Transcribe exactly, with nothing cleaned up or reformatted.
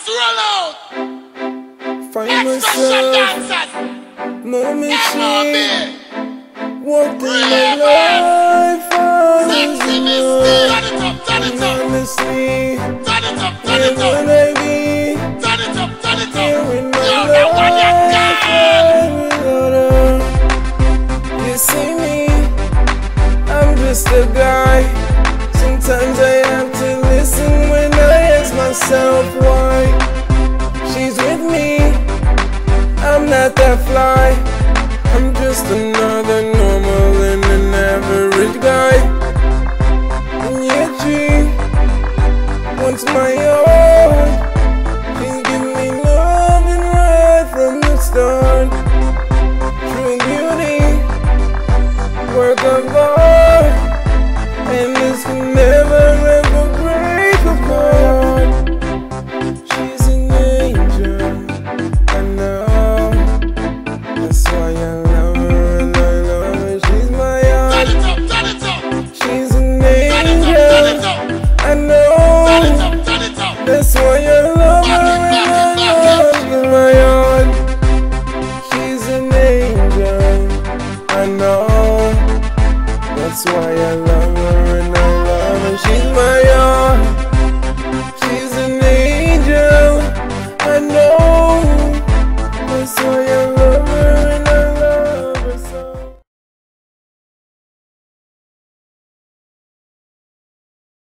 Dancers roll out. Find Extortion myself, dancers. moment Yeah, she mommy. walked in my Ravers. life. I Sexy was mister. Turn in it up, turn it up. honestly, Turn it up, turn where it up. would I be Turn it up, turn it here in up. my Yo, life? that one you got. Without her? You see me, I'm just a guy. Sometimes I have to listen when I ask myself why. She's with me, I'm not that fly. I'm just another normal and an average guy. And yet she wants my own. She's given me loving right from the start. True beauty, work of art, and this can never ever break apart. She's an angel, I know. That's why I love her and I love her. She's my Turn art. it up, turn it up. She's an Turn it up, turn it angel, up. I Turn know. it up, turn it up. That's why I love her Back it, and back I it, love back her. She's my art. She's an angel, I know. That's why I love her.